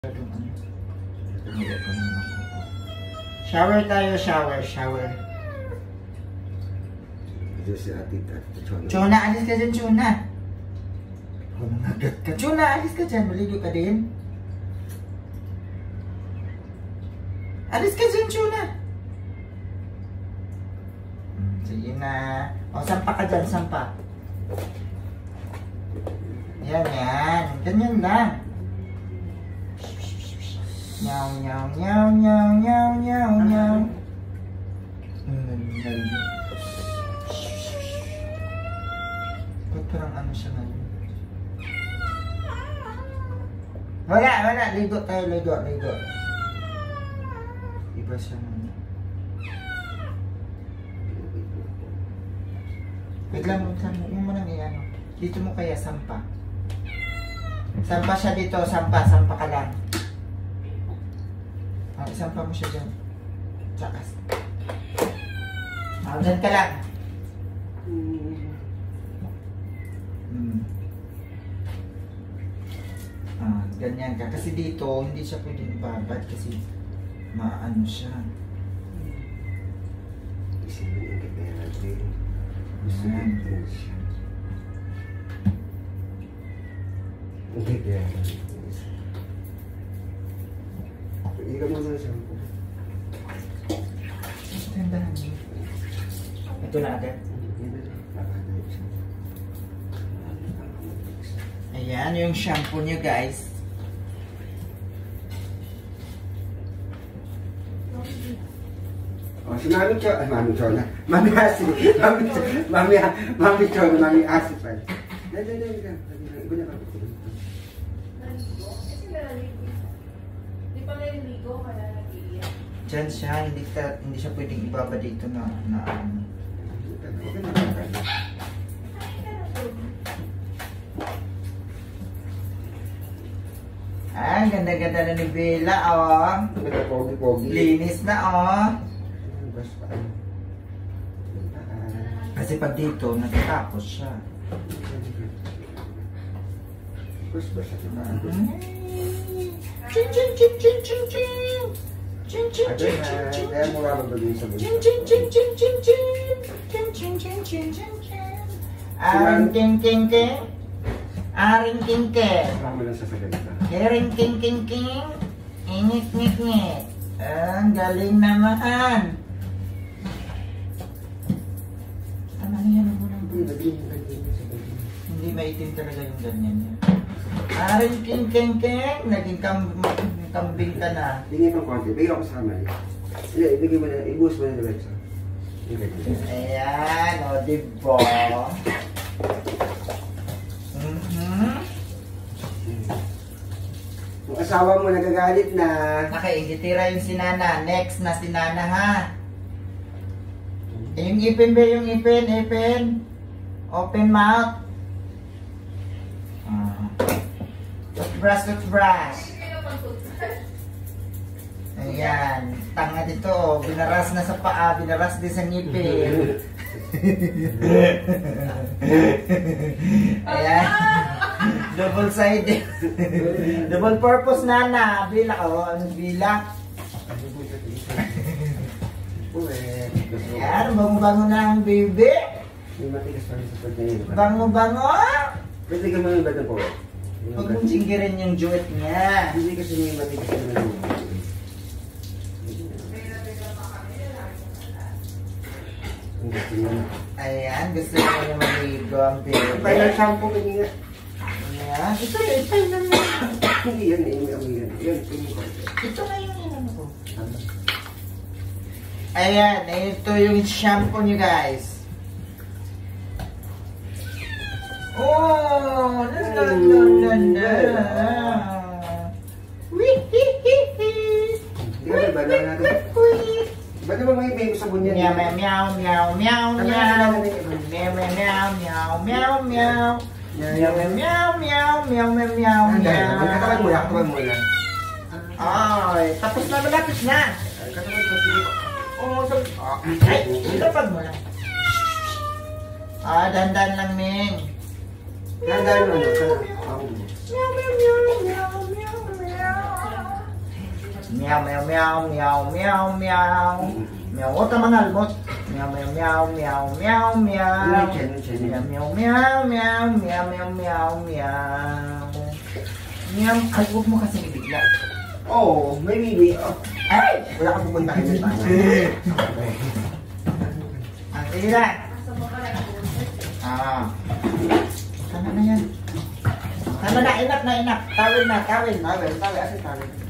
Shower tayo, shower. Ito si Atita. Chona, alis ka dyan, Chona. Mangagat ka. Chona, alis ka dyan. Maligo ka din. Alis ka dyan, Chona. Sige na. O, sampa ka dyan, sampa. Yan. Ganyan lang. Nyaw. Ba't parang ano siya ngayon? Wala. Ligo tayo, ligo. Iba siya ngayon. Wait lang, yung mo nang iyan. Dito mo kaya sampa. Sampa siya dito, sampa ka lang. Isampa mo siya dyan. Tsakas. Dyan ka lang. Ganyan ka. Kasi dito, hindi siya pwedeng babad kasi maano siya. Isipin yung kaya natin. Gusto natin siya. Hindi kaya natin. Ikan mo na siya. Tandahan mo. Ito na agad. Ayan, yung shampoo niyo guys. Oh, si Mami Chona. Mami Chona. Mami Asi. Mami Chona. Mami Asi pa. Dali. Iba na ba? Di pa naliligo, kaya nag-iiyak. Diyan siya, hindi siya pwedeng ibaba dito na ano. Ay, ganda-ganda na ni Bella, oh. Pogi. Linis na, oh. Kasi pag dito, natatapos siya. Aring king. Kering king. Ingit. Ang galing naman. Ano yan ang unang hindi maitim talaga yung ganyan niya. Aring king. Naging kambing ka na. Bigay pang konti. Bigay ako sa kamay. Ibigay mo na. I-boost mo na diretso. Ayan. O, diba? Kung asawa mo nagagalit na. Nakaigitira yung sinana. Next na sinana, ha? Yung ipin ba? Yung ipin. Open mouth. Toothbrush. Ayan. Tanga dito. Binaras na sa paa. Binaras din sa ngipin. Ayan. Double-sided. Double purpose na. Bila ka. Anong bila? Ayan. Bango-bango na ang baby. May matigas pa rin sa pwede niya. Bango-bango. Pwede ka mo yung batang po. Huwag mong singgirin yung duet niya. Hindi kasi may matigas pa rin. Ayan, gusto ko na maligo ang baby. Final shampoo ka niya. Ayan, ito naman. Hindi yan, yan. Ito na yung inano ko. Ayan, ito yung shampoo niyo guys. Oh, la. Ba't naman may baby sabon yan? Meow. Katawan mo lang. Ay, tapos na, malapit na. Katawan mo, sige. Oo, ay, ilapag mo lang. Dandan lang, Ming. Dandan mo, ano? Meow. Meow, meow, meow, meow, meow, meow. Meow, huwag ka mangalmot. Meow, meow, meow, meow, meow, meow. Meow, meow, meow, meow, meow, meow, meow, meow. Meow, ay, huwag mo kasi ibigla. Oo, may bibi. Ay! Wala kang pupuntahin sa tayo. Ang sige na. Nasa mo ka nag-uusap. Ah. Tama na yan. Tama na, enough na enough. Tawin na, tawin. Tawel, asin tawel.